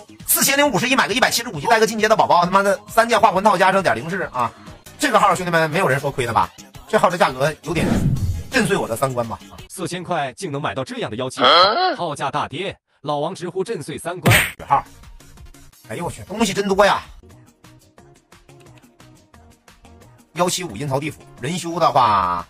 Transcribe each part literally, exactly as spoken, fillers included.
四千零五十一买个一百七十五级带个进阶的宝宝，他妈的三件化魂套加上点零式啊！这个号兄弟们没有人说亏的吧？这号的价格有点震碎我的三观吧？啊， 四千块竟能买到这样的妖气，号价大跌，老王直呼震碎三观。 血号，哎呦我去，东西真多呀！幺七五阴曹地府人修的话，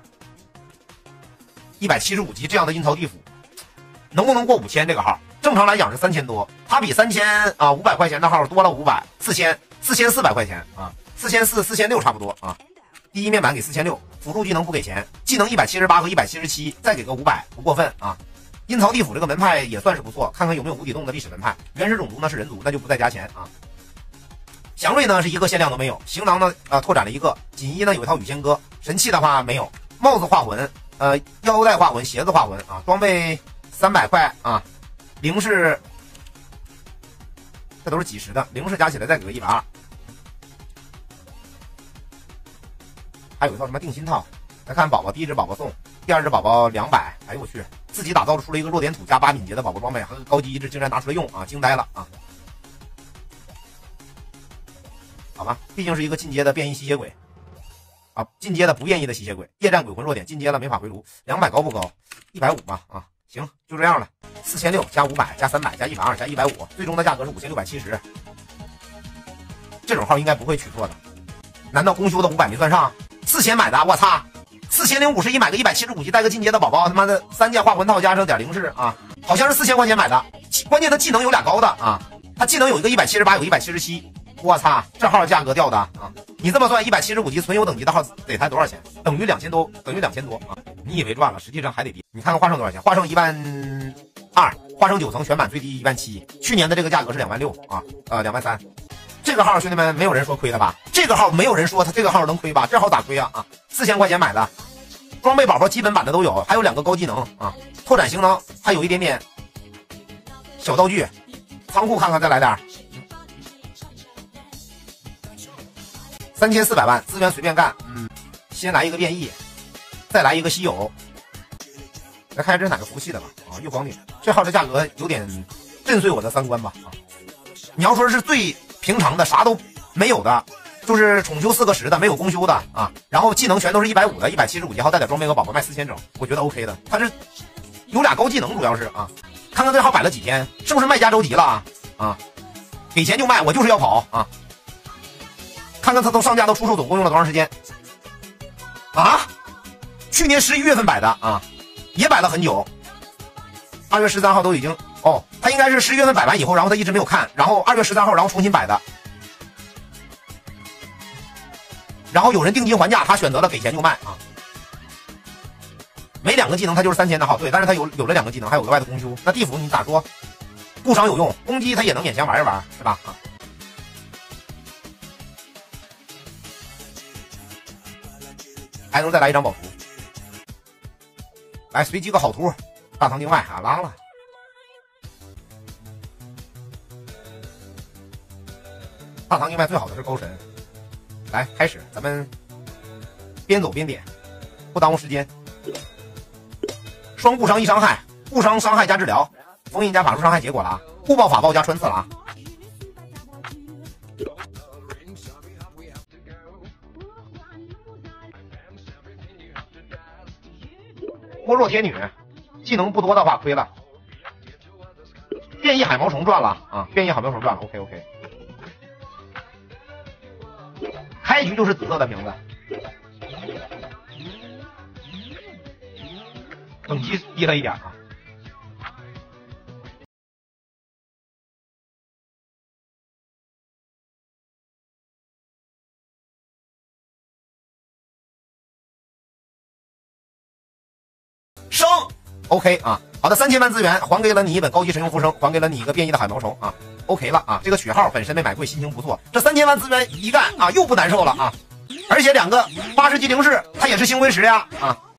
一百七十五级这样的阴曹地府，能不能过五千？这个号正常来讲是三千多，它比三千啊五百块钱的号多了五百，四千四千四百块钱啊，四千四四千六差不多啊。第一面板给四千六，辅助技能不给钱，技能一百七十八和一百七十七，再给个五百，不过分啊。阴曹地府这个门派也算是不错，看看有没有无底洞的历史门派。原始种族呢是人族，那就不再加钱啊。祥瑞呢是一个限量都没有，行囊呢啊、呃、拓展了一个，锦衣呢有一套羽仙歌，神器的话没有，帽子化魂，呃腰带化魂，鞋子化魂啊，装备三百块啊，零式这都是几十的，零式加起来再给个一百二，还有一套什么定心套，来看宝宝，第一只宝宝送，第二只宝宝两百，哎呦我去，自己打造出了一个弱点土加八敏捷的宝宝装备，还有高级一只竟然拿出来用啊，惊呆了啊！好吧，毕竟是一个进阶的变异吸血鬼啊，进阶的不变异的吸血鬼，夜战鬼魂弱点进阶了没法回炉，两百高不高？一百五吧啊，行，就这样了，四千六加五百加三百加一百二加一百五，最终的价格是五千六百七十。这种号应该不会取错的，难道公修的五百没算上？四千买的，我操！四千零五十一买个一百七十五级带个进阶的宝宝，他妈的三件化魂套加上点零式啊，好像是四千块钱买的，关键他技能有俩高的啊，他技能有一个一百七十八，有一百七十七。我操，这号价格掉的啊！你这么算，一百七十五级存有等级的号得才多少钱？等于两千多，等于两千多啊！你以为赚了，实际上还得跌。你看看花生多少钱？花生一万二，花生九层全版最低一万七，去年的这个价格是两万六啊，呃两万三。这个号兄弟们没有人说亏的吧？这个号没有人说他这个号能亏吧？这号咋亏啊？啊，四千块钱买的，装备宝宝基本版的都有，还有两个高技能啊，拓展行囊，还有一点点小道具，仓库看看再来点。三千四百万资源随便干，嗯，先来一个变异，再来一个稀有，来看下这是哪个服务器的吧？啊，月光女，这号的价格有点震碎我的三观吧？啊，你要说是最平常的，啥都没有的，就是宠修四个十的，没有公修的啊，然后技能全都是一百五的，一百七十五级号带点装备和宝宝卖四千整，我觉得 OK 的。它是有俩高技能，主要是啊，看看这号摆了几天，是不是卖家着急了啊？啊，给钱就卖，我就是要跑啊！看看他都上架到出售总共用了多长时间啊？去年十一月份摆的啊，也摆了很久。二月十三号都已经哦，他应该是十一月份摆完以后，然后他一直没有看，然后二月十三号然后重新摆的。然后有人定金还价，他选择了给钱就卖啊。每两个技能他就是三千的号，对，但是他有有了两个技能，还有额外的公修。那地府你咋说？固伤有用，攻击他也能勉强玩一玩，是吧？啊。还能再来一张宝图，来随机个好图，大唐境外啊拉了。大唐境外最好的是高神，来开始，咱们边走边点，不耽误时间。双固伤一伤害，固伤伤害加治疗，封印加法术伤害结果了啊，固爆法爆加穿刺了啊。波若天女，技能不多的话亏了。变异海毛虫赚了啊！变异海毛虫赚了 ，OK OK。开局就是紫色的瓶子，等级低了一点啊。升 ，OK 啊，好的，三千万资源还给了你一本高级神用复生，还给了你一个变异的海毛虫啊 ，OK 了啊，这个血号本身没买贵，心情不错，这三千万资源一干啊，又不难受了啊，而且两个八十级零式，它也是星辉石呀啊。